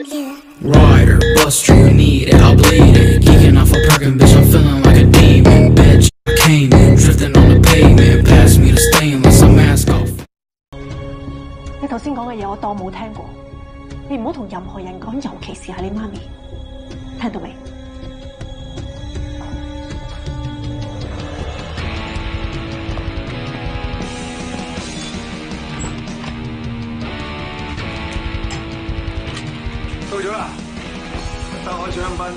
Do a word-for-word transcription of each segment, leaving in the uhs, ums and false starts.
Rider, buster, you need it, I'll bleed it. Geeking off a Perkin, bitch, I'm feeling like a demon. Bitch, I came in, drifting on the pavement. Pass me the stainless, I'm mask off. 你頭先講嘅嘢，我當冇聽過。你唔好同任何人講，尤其是係你媽咪。聽到未？ 到咗啦，得開香檳。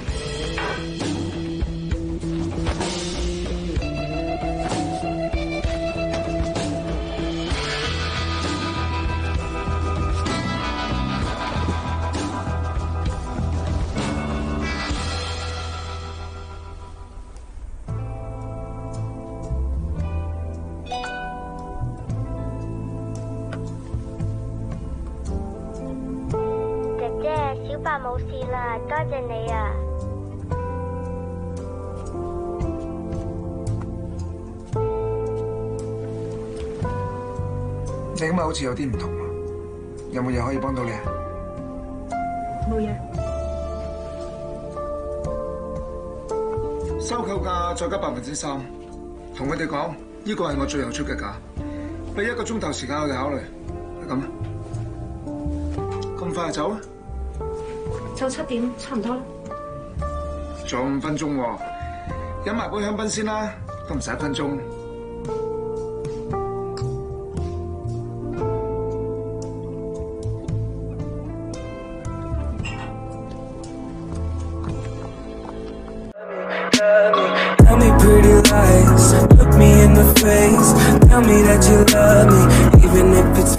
小白冇事啦，多謝你啊！ 你今日好似有啲唔同喎，有冇嘢可以幫到你啊？ 冇嘢。 收購價再加百分之三，同佢哋講，呢個係我最後出嘅價，俾一個鐘頭時間我哋考慮，係咁。咁快就走啊？ 就七點，差唔多啦。 仲有五分鐘喎，飲埋杯香檳先啦，都唔使一分鐘。Tell me pretty lies, look me in the face, tell me that you love me, even if it's